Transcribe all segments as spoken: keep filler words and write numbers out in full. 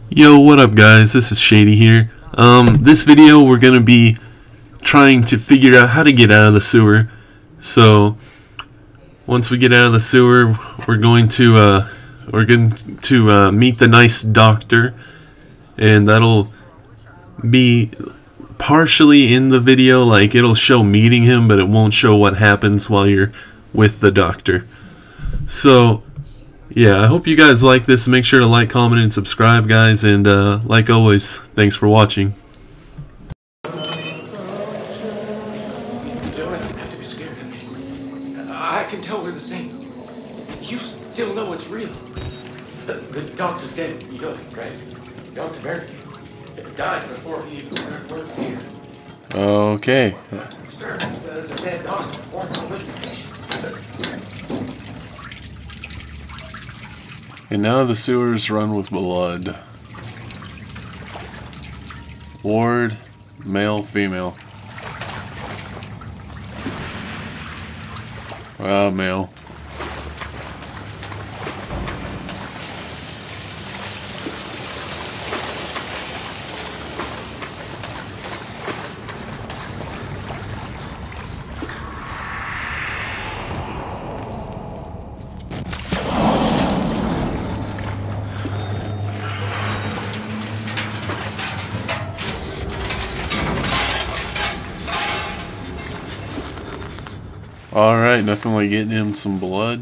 Yo, what up guys, this is Shady here. Um, this video we're gonna be trying to figure out how to get out of the sewer. So, once we get out of the sewer, we're going to, uh, we're going to, uh, meet the nice doctor. And that'll be partially in the video, like it'll show meeting him, but it won't show what happens while you're with the doctor. So, yeah, I hope you guys like this. Make sure to like, comment, and subscribe, guys. And uh, like always, thanks for watching. You don't have to be scared of me. I can tell we're the same. You still know it's real. The, the doctor's dead. You know that, right? Doctor Barrett died before he even started working here. Okay. There's a dead doctor before he was patient. And now the sewers run with blood. Ward, male, female. Ah, male. Alright, nothing like getting him some blood.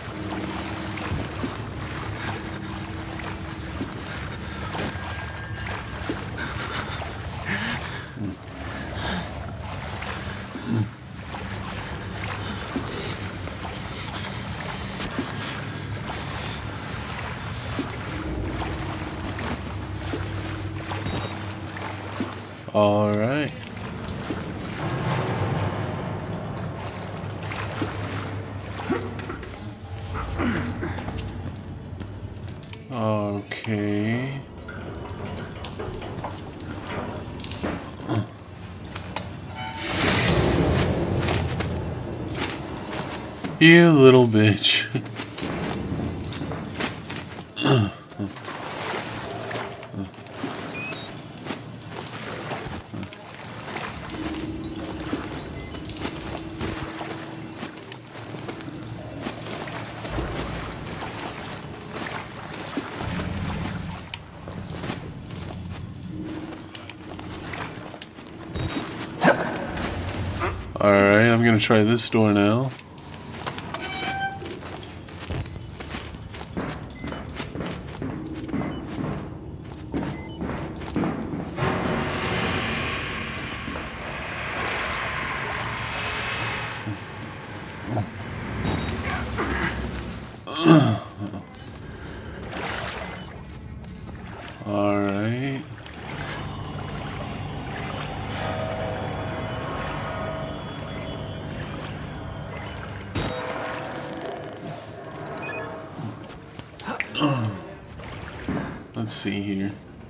Alright. Okay. You little bitch. Alright, I'm gonna try this door now. Alright. Let's see here.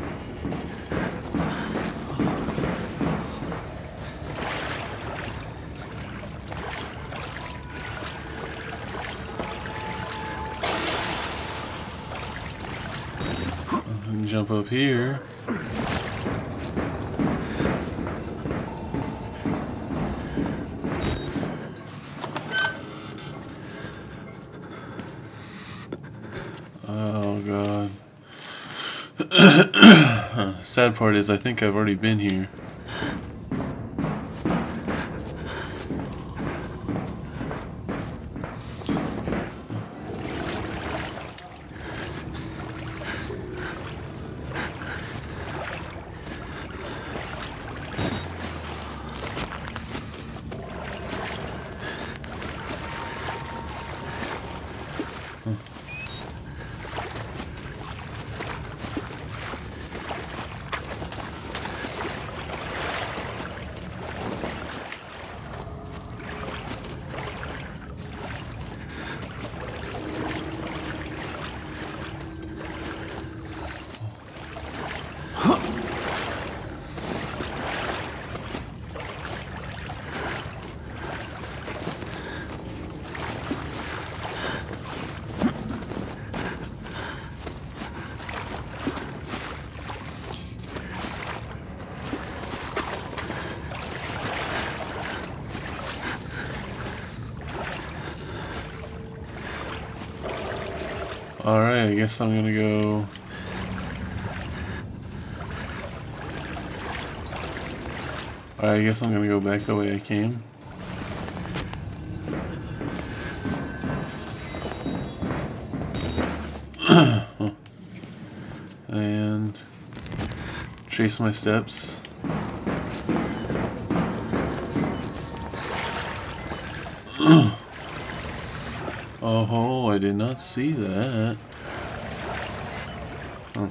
And jump up here. Oh god. Sad part is I think I've already been here. Alright, I guess I'm gonna go... Alright, I guess I'm gonna go back the way I came. And... trace my steps. Oh, I did not see that. Huh.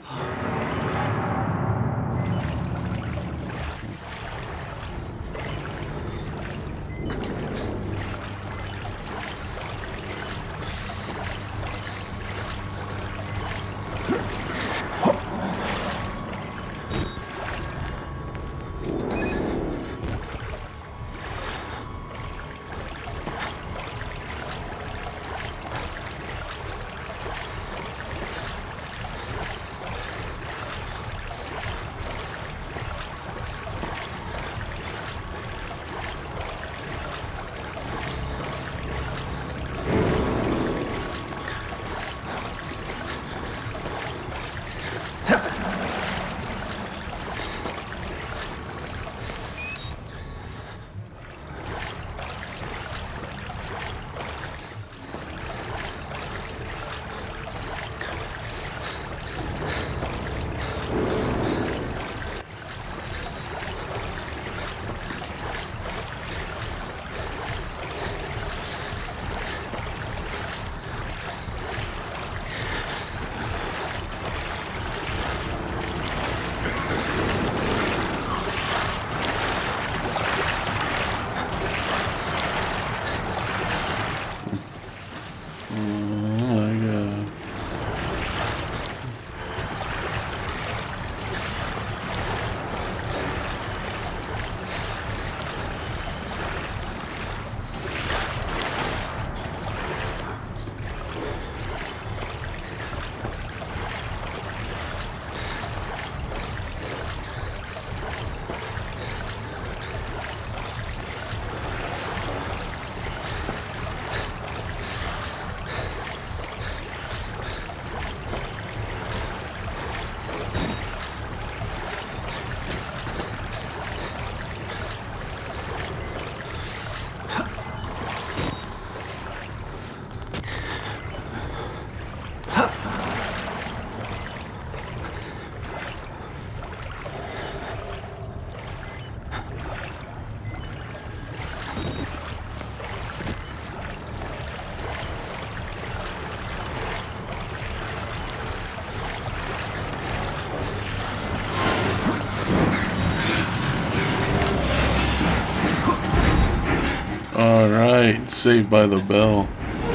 Alright, saved by the bell.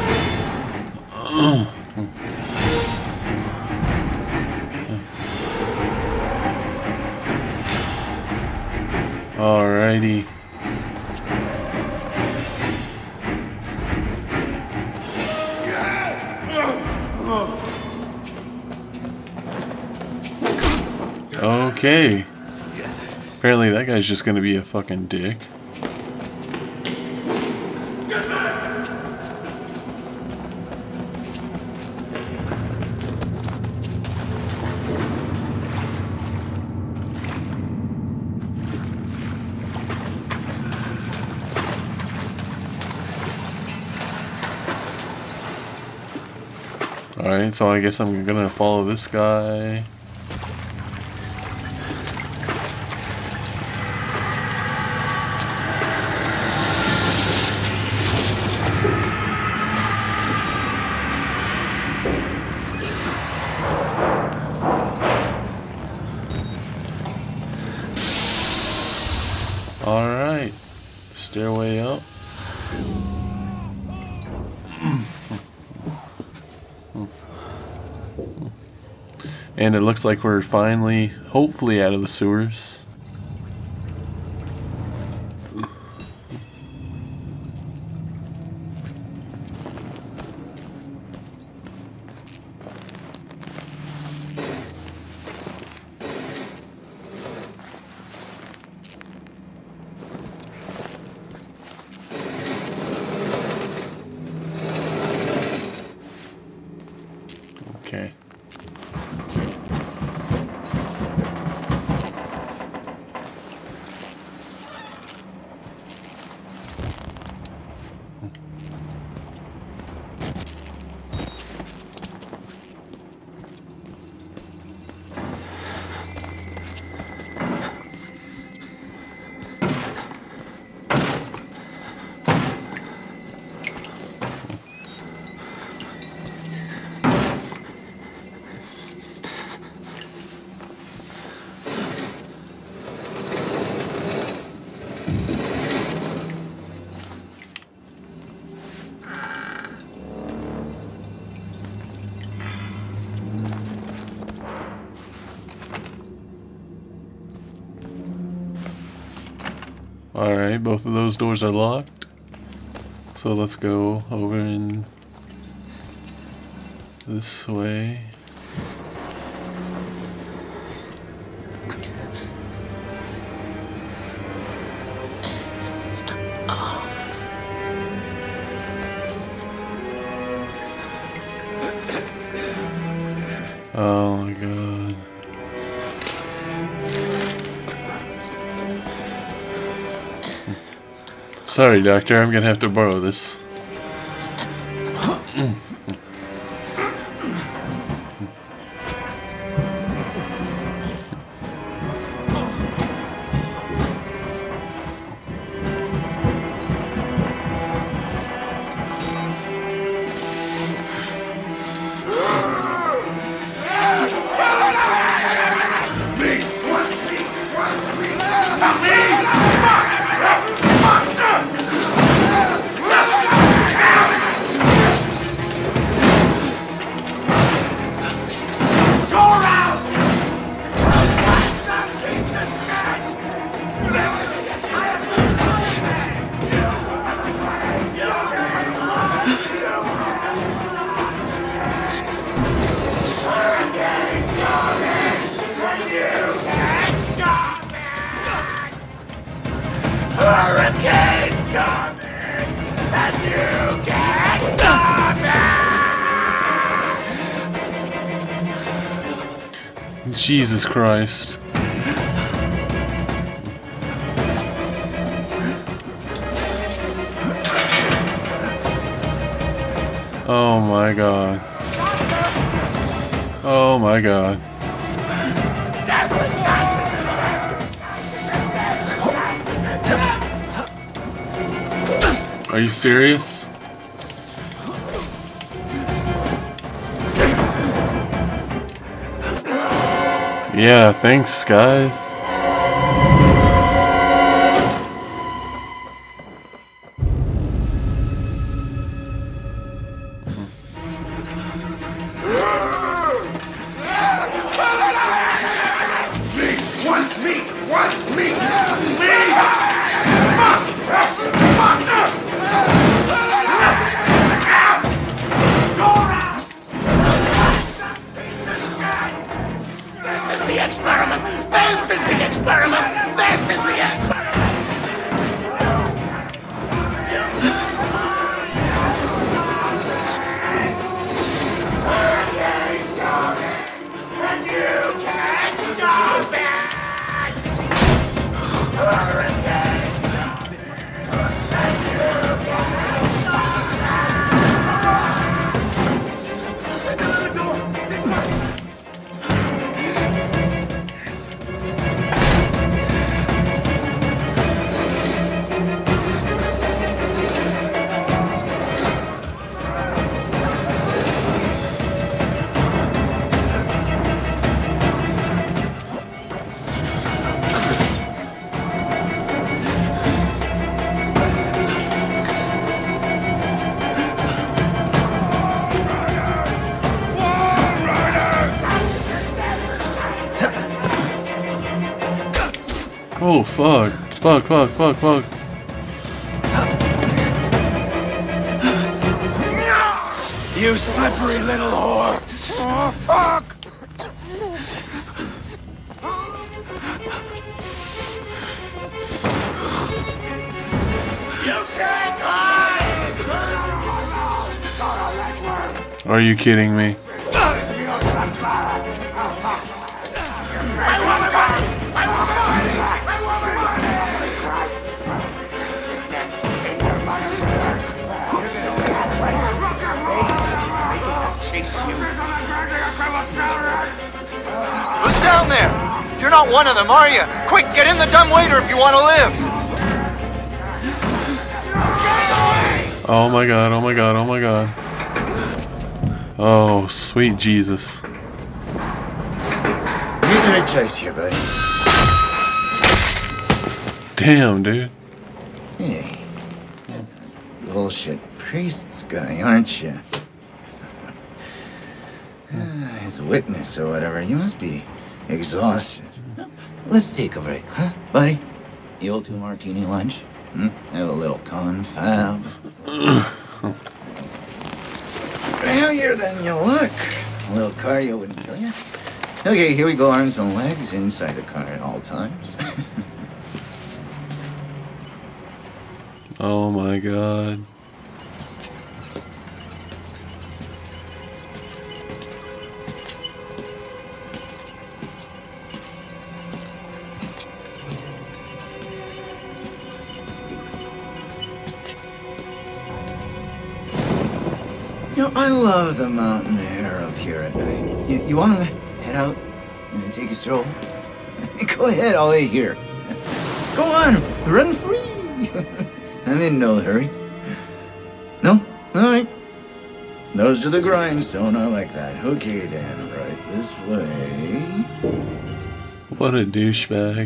Alrighty. Okay. Apparently that guy's just gonna be a fucking dick. Alright, so I guess I'm gonna follow this guy. Alright, stairway up. And it looks like we're finally, hopefully, out of the sewers. Alright, both of those doors are locked. So let's go over in this way. Oh my god. Sorry, Doctor, I'm gonna have to borrow this. Hurricane's coming, and you can't stop it! Jesus Christ. Oh my god. Oh my god. Are you serious? Yeah, thanks guys. Wants me! Wants me! Me! This is the experiment! This is the experiment! This is the experiment! Hurricane's coming, and you can't stop it! Hurricane's coming, and you can't stop it! Another door! This way! Oh fuck. Fuck, fuck, fuck, fuck. You slippery little whore! Oh, fuck! You can't hide! Are you kidding me? Who's down there? You're not one of them, are you? Quick, get in the dumbwaiter if you want to live! Oh my god, oh my god, oh my god. Oh, sweet Jesus. You made a choice here, buddy. Damn, dude. Hey. Bullshit priest's guy, aren't you? His witness or whatever. You must be exhausted. Let's take a break, huh, buddy? You'll two martini lunch? Hmm? Have a little confab. Heavier than you look. A little cardio wouldn't kill you. Okay, here we go. Arms and legs inside the car at all times. Oh my god. You know, I love the mountain air up here at night. You, you want to head out and take a stroll? Go ahead, I'll wait here. Go on, run free. I'm in no hurry. No? All right. Nose to the grindstone, I like that. Okay then, right this way. What a douchebag.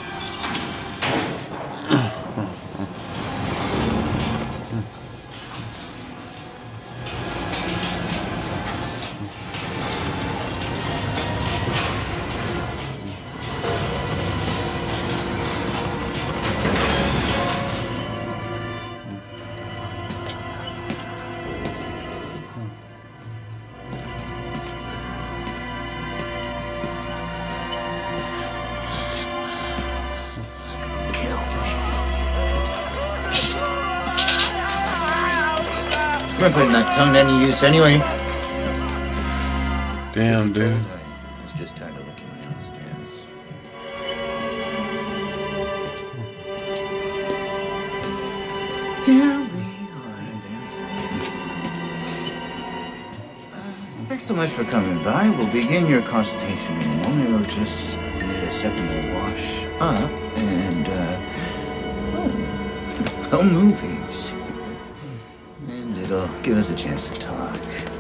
I'm not putting that tongue to any use anyway. Damn, dude. It's just time to look at my own stance. Here we are then. Uh, thanks so much for coming by. We'll begin your consultation in a moment. We'll just need a second to wash up and, uh, oh, oh movies. It'll give us a chance to talk.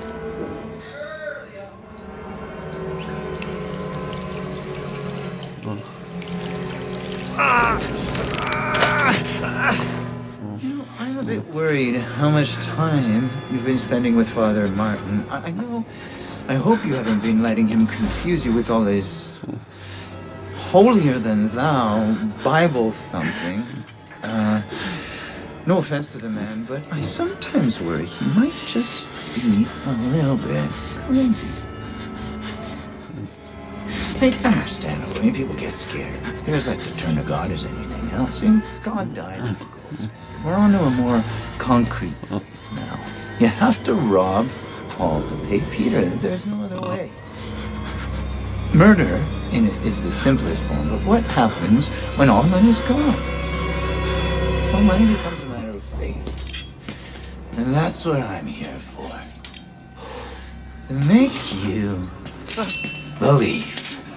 You know, I'm a bit worried how much time you've been spending with Father Martin. I, I know, I hope you haven't been letting him confuse you with all this holier-than-thou Bible thumping. Uh... No offense to the man, but I sometimes worry he might just be a little bit crazy. It's understandable. I mean, people get scared. They're as like to turn to God as anything else. I mean, God died with the gold standard. We're on to a more concrete life now. You have to rob Paul to pay Peter. There's no other way. Murder in it is the simplest form, but what happens when all money's gone? Well, money becomes a matter of faith. And that's what I'm here for. To make you believe.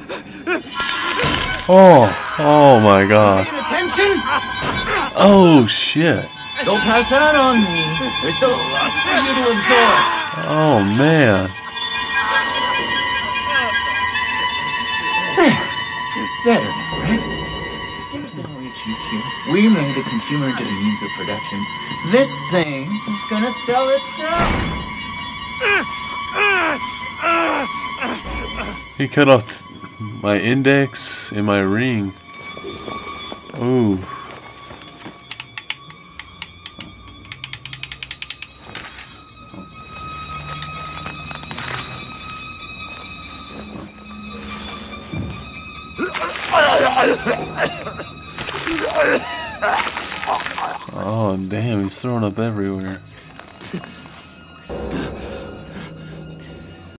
Oh, oh my god. Paying attention? Oh shit. Don't pass that on me. There's still a lot for you to absorb. Oh man. Better, right? Here's how we cheat here. We made the consumer into the means of production. This thing is gonna sell itself. He cut off my index and my ring. Ooh. Oh damn, he's throwing up everywhere.